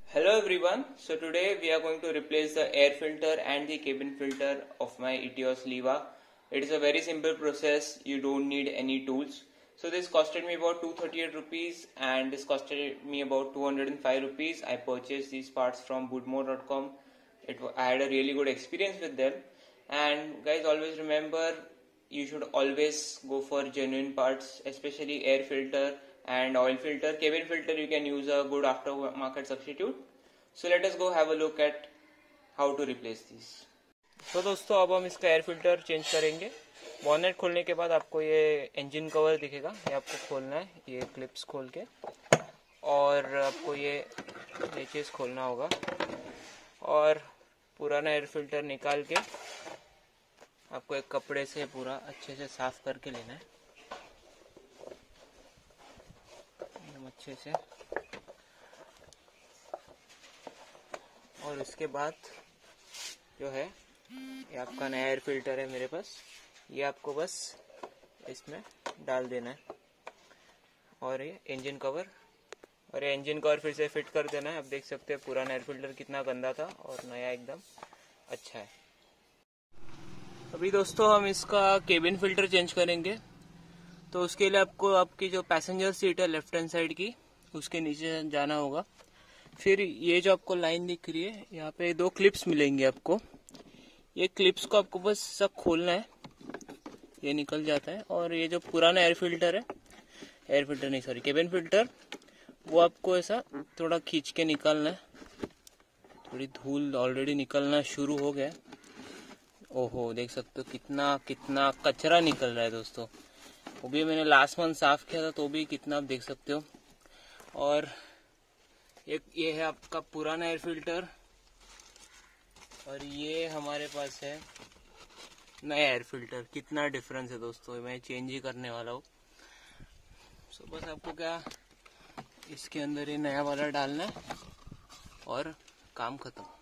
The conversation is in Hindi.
Hello everyone, so today we are going to replace the air filter and the cabin filter of my Etios Liva. It is a very simple process, you don't need any tools. So this costed me about 238 rupees and this costed me about 205 rupees. I purchased these parts from woodmore.com. I had a really good experience with them. And guys, always remember, you should always go for genuine parts, especially air filter and oil filter. Cabin filter you can use a good aftermarket substitute. So let us go have a look at how to replace these. तो दोस्तों अब हम इसका एयर फिल्टर चेंज करेंगे. बॉनेट खोलने के बाद आपको ये इंजन कवर दिखेगा, ये आपको खोलना है, ये क्लिप्स खोल के, और आपको ये नीचेस खोलना होगा और पुराना एयर फिल्टर निकाल के आपको एक कपड़े से पूरा अच्छे से साफ करके लेना है, एकदम अच्छे से. और इसके बाद जो है ये आपका नया एयर फिल्टर है मेरे पास, ये आपको बस इसमें डाल देना है और ये इंजन कवर फिर से फिट कर देना है. अब देख सकते हैं पुराना एयर फिल्टर कितना गंदा था और नया एकदम अच्छा है. अभी दोस्तों हम इसका केबिन फिल्टर चेंज करेंगे. तो उसके लिए आपको आपकी जो पैसेंजर सीट है लेफ्ट हैंड साइड की, उसके नीचे जाना होगा. फिर ये जो आपको लाइन दिख रही है, यहाँ पे दो क्लिप्स मिलेंगे आपको. ये क्लिप्स को आपको बस सब खोलना है, ये निकल जाता है. और ये जो पुराना केबिन फिल्टर, वो आपको ऐसा थोड़ा खींच के निकालना है. थोड़ी धूल ऑलरेडी निकलना शुरू हो गया. ओहो, देख सकते हो कितना कचरा निकल रहा है दोस्तों. वो भी मैंने लास्ट मंथ साफ किया था, तो भी कितना आप देख सकते हो. और ये है आपका पुराना एयर फिल्टर और ये हमारे पास है नया एयर फिल्टर. कितना डिफरेंस है दोस्तों, मैं चेंज ही करने वाला हूँ. सो बस आपको क्या इसके अंदर ये नया वाला डालना है और काम खत्म.